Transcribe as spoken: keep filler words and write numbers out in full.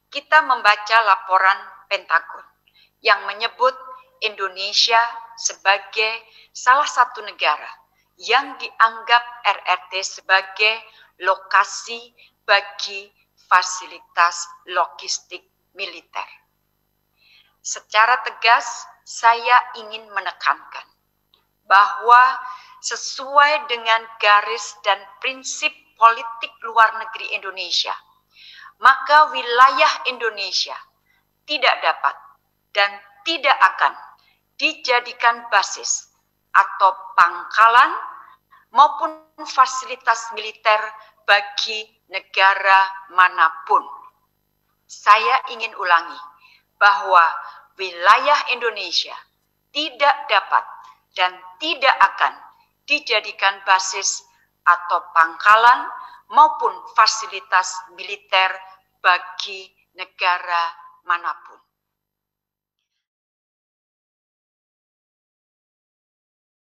kita membaca laporan Pentagon yang menyebut Indonesia sebagai salah satu negara yang dianggap R R T sebagai lokasi bagi fasilitas logistik militer. Secara tegas, saya ingin menekankan bahwa sesuai dengan garis dan prinsip politik luar negeri Indonesia, maka wilayah Indonesia tidak dapat dan tidak akan dijadikan basis atau pangkalan maupun fasilitas militer bagi negara manapun. Saya ingin ulangi bahwa wilayah Indonesia tidak dapat dan tidak akan dijadikan basis atau pangkalan maupun fasilitas militer bagi negara manapun.